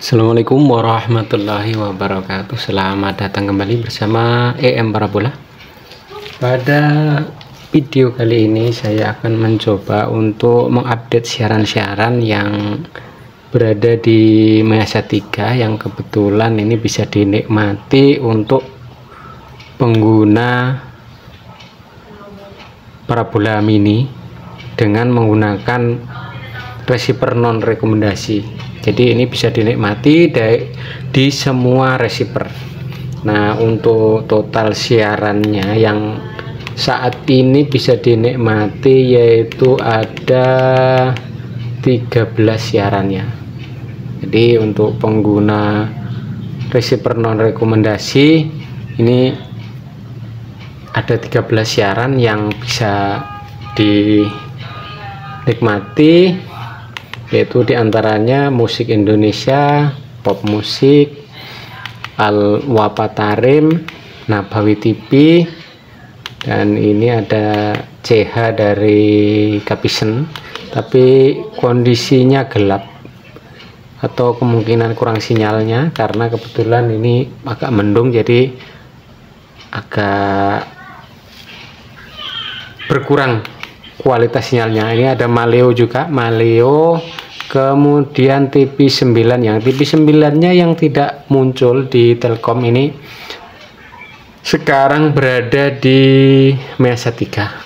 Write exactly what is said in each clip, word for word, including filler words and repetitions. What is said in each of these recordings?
Assalamualaikum warahmatullahi wabarakatuh. Selamat datang kembali bersama E M Parabola. Pada video kali ini saya akan mencoba untuk mengupdate siaran-siaran yang berada di Measa tiga yang kebetulan ini bisa dinikmati untuk pengguna parabola mini dengan menggunakan receiver non rekomendasi. Jadi ini bisa dinikmati di semua receiver. Nah, untuk total siarannya yang saat ini bisa dinikmati yaitu ada tiga belas siarannya. Jadi untuk pengguna receiver non rekomendasi ini ada tiga belas siaran yang bisa dinikmati, yaitu diantaranya musik Indonesia, pop musik, Al Wapatarim, Nabawi T V, dan ini ada C H dari Kapisen, tapi kondisinya gelap atau kemungkinan kurang sinyalnya karena kebetulan ini agak mendung, jadi agak berkurang kualitas sinyalnya. Ini ada Maleo juga, Maleo, kemudian T V sembilan. Yang T V sembilan nya yang tidak muncul di Telkom ini sekarang berada di Measa tiga.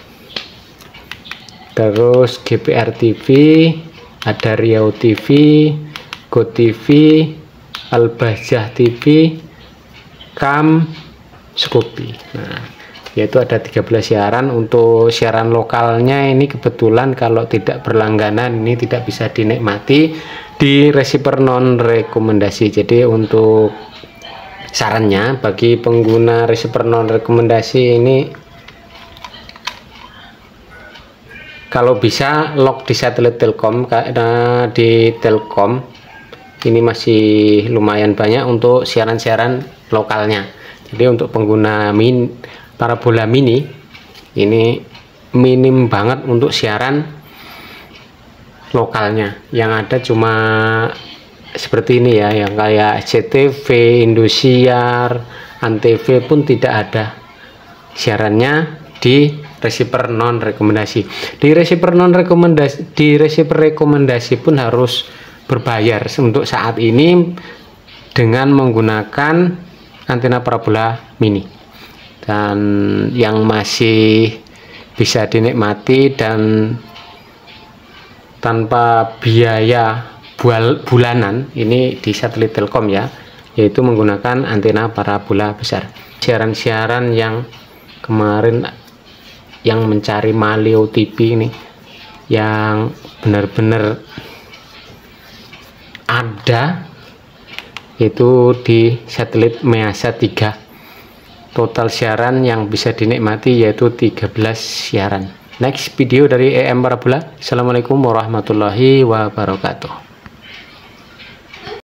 Terus G P R T V, ada Riau T V, Go T V, Al-Bahjah T V, Kam, Skopi. Nah, yaitu ada tiga belas siaran. Untuk siaran lokalnya ini kebetulan kalau tidak berlangganan ini tidak bisa dinikmati di receiver non rekomendasi. Jadi untuk sarannya bagi pengguna receiver non rekomendasi ini, kalau bisa lock di satelit Telkom, karena di Telkom ini masih lumayan banyak untuk siaran-siaran lokalnya. Jadi untuk pengguna min parabola mini ini minim banget untuk siaran lokalnya, yang ada cuma seperti ini ya, yang kayak S C T V, Indosiar, Antv pun tidak ada siarannya di receiver non rekomendasi. Di receiver non rekomendasi, di receiver rekomendasi pun harus berbayar untuk saat ini dengan menggunakan antena parabola mini. Dan yang masih bisa dinikmati dan tanpa biaya bulanan ini di satelit Telkom ya, yaitu menggunakan antena parabola besar. Siaran-siaran yang kemarin yang mencari Maleo T V ini yang benar-benar ada itu di satelit Measa tiga. Total siaran yang bisa dinikmati yaitu tiga belas siaran. Next video dari E M Parabola. Assalamualaikum warahmatullahi wabarakatuh.